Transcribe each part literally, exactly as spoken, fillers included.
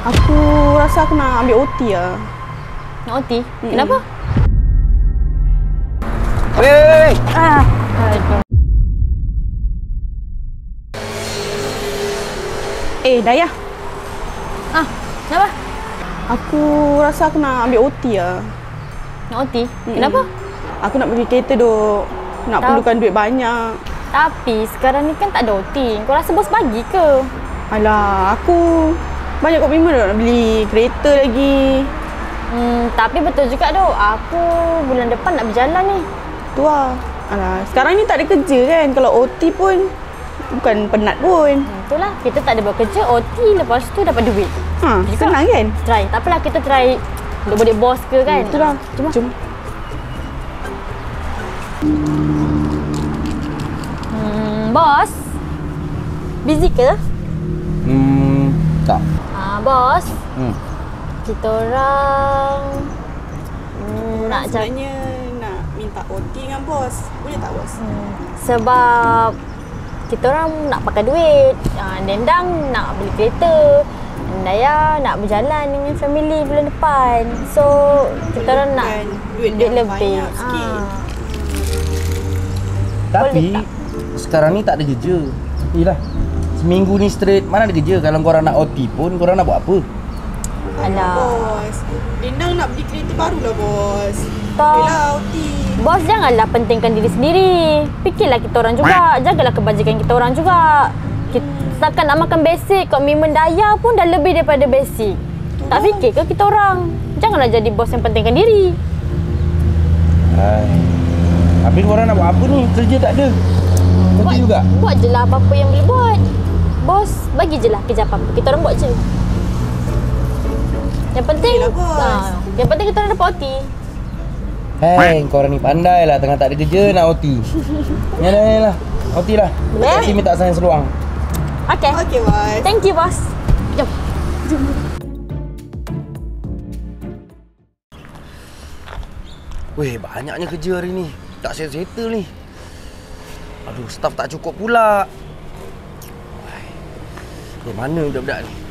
Aku rasa aku nak ambil O T lah. Nak O T? Mm-mm. Kenapa? Weh, weh, weh. Ah. Aduh. Eh, Dayah. Ah, kenapa? Aku rasa aku nak ambil O T lah. Nak O T? Mm-mm. Kenapa? Aku nak pergi kereta duk. Nak Ta- perlukan duit banyak. Tapi sekarang ni kan tak ada O T. Kau rasa bos bagi ke? Alah, aku banyak komitmen nak beli kereta lagi. Hmm, tapi betul juga doh. Aku bulan depan nak berjalan ni. Tu lah. Alah, sekarang ni tak ada kerja kan. Kalau O T pun bukan penat pun. Hmm, itulah. Kita tak ada buat kerja, O T lepas tu dapat duit. Ha, senang kan? Try. Tak apalah, kita try budak-budak bos ke kan. Itulah. Cuma. Jom. Hmm, bos. Busy ke? Hmm, tak. Ah, bos. Hmm. Kita orang hmm, nak cak Sebenarnya nak minta O T dengan bos. Boleh tak bos? hmm, sebab kita orang nak pakai duit. Ah, Dendang nak beli kereta. Daya nak berjalan dengan family bulan depan. So, kita orang nak duit, duit yang lebih. banyak sikit. Ah. Tapi tak? sekarang ni tak ada kerja. Yelah. Seminggu ni straight mana ada kerja. Kalau korang nak O T pun korang nak buat apa? Alah. Bos. Dendang nak beli kereta baru lah bos. Tak. Yelah O T. Bos janganlah pentingkan diri sendiri. Fikirlah kita orang juga. Jagalah kebajikan kita orang juga. Kita, setakat nak makan basic, komitmen Daya pun dah lebih daripada basic. Tak fikir ke kita orang? Janganlah jadi bos yang pentingkan diri. Hai. Habis korang nak buat apa ni? Kerja tak ada. Kerja Buat, juga. buat je lah apa-apa yang boleh buat. Bos, bagi je lah kerja apa-apa. Kita orang buat je. Yang penting, Yelah, bos. ah, yang penting kita orang dapat O T. Hei, korang ni pandai lah. Tengah tak ada kerja nak O T. Yalah, yalah. O T lah. Boleh? Nanti minta saya seluang. Okay. Okey bos. Thank you, bos. Jom. Weh, banyaknya kerja hari ni. Tak settle-settle ni. Aduh, staff tak cukup pula. Eh, mana budak-budak ni?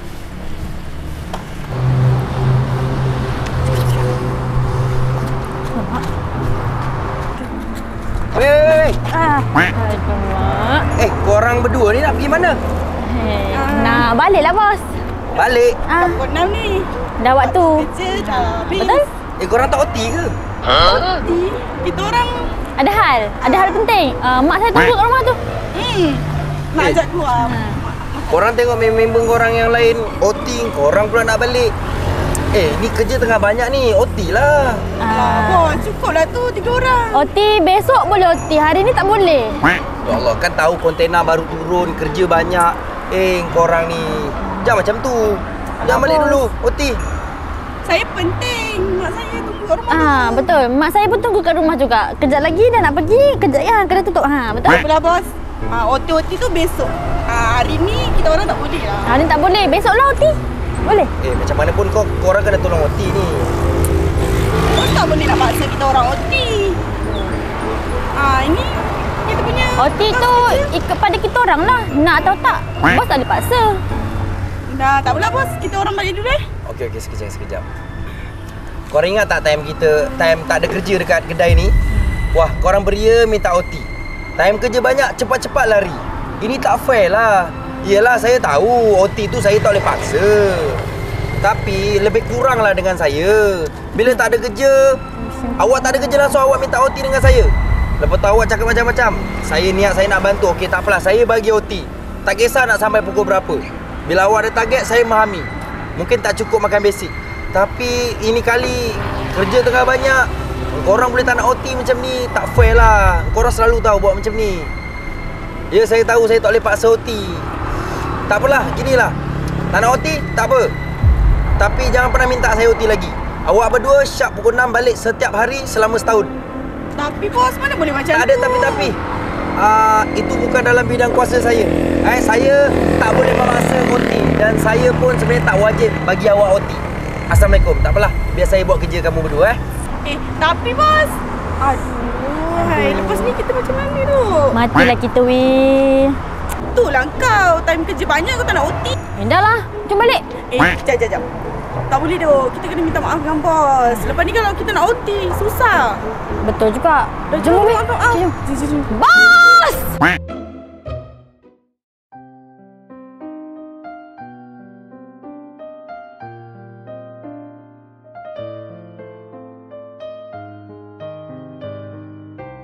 Weh, weh, weh. Ah. Aduh, mak. Eh, korang berdua ni nak pergi mana? Hey, nak baliklah, bos. Balik. Ah, Pukul enam ni. dah waktu. Kerja dah habis. Betul? Eh, korang tak O T ke? O T. Kita orang Ada hal. Ada hal penting. Uh, mak saya tunggu kat rumah tu. hmm, nak ajak keluar. Korang tengok member korang yang lain O T, korang pula nak balik. Eh, ni kerja tengah banyak ni. O T lah. Ah, bos, cukup lah tu tiga orang. O T besok boleh O T. Hari ni tak boleh. Ya Allah, kan tahu kontena baru turun, kerja banyak. Eh, korang ni jangan macam tu. Jangan balik dulu, O T. Saya penting. Mak saya tunggu kat rumah. Ah, betul. Mak saya pun tunggu kat rumah juga. Kejap lagi dah nak pergi. Kejap ya, kena tutup. Ha, betul? Tak apalah bos. Ah, O T O T tu besok. Ah, hari ni kita orang tak boleh lah. Hari ni tak boleh. Besoklah O T. Boleh? Eh, macam mana pun kau, korang kena tolong O T ni. Bos tak boleh nak paksa kita orang O T. Ah, ini kita punya O T tu ikut pada kita orang lah. Nak atau tak. Bos tak boleh paksa. Dah, tak apalah bos. Kita orang balik dulu eh. Okey, okey, sekejap, sekejap. Korang ingat tak time kita, time tak ada kerja dekat kedai ni? Wah, korang beria minta O T. Time kerja banyak, cepat-cepat lari. Ini tak fair lah. Yelah, saya tahu O T tu saya tak boleh paksa. Tapi lebih kurang lah dengan saya. Bila tak ada kerja, awak tak ada kerja langsung awak minta O T dengan saya. Lepas tu awak cakap macam-macam. Saya niat saya nak bantu. Okey, tak apalah, saya bagi O T. Tak kisah nak sampai pukul berapa. Bila awak ada target, saya memahami. Mungkin tak cukup makan basic. Tapi ini kali kerja tengah banyak. Korang boleh tak nak O T macam ni. Tak fair lah. Korang selalu tahu buat macam ni. Ya, saya tahu saya tak boleh paksa O T. Tak apalah, ginilah. Tak nak O T, tak apa. Tapi jangan pernah minta saya O T lagi. Awak berdua sharp pukul enam balik setiap hari selama setahun. Tapi bos, mana boleh macam Tak ada tu? tapi-tapi. Uh, itu bukan dalam bidang kuasa saya. Eh, saya tak boleh memaksa O T. Dan saya pun sebenarnya tak wajib bagi awak O T. Assalamualaikum. Tak apalah, biar saya buat kerja kamu berdua eh. Eh, tapi bos. Aduh, hai, lepas ni kita macam mana tu? Matilah kita weh. Itulah kau, time kerja banyak kau tak nak O T. Eh, dah lah. Jom balik. Eh, jap, jap, jap. Tak boleh doh. Kita kena minta maaf dengan bos. Lepas ni kalau kita nak O T, susah. Betul juga. Dah Jom, jom, Umi. maaf, maaf. Jom. Jom, jom, jom. Bos!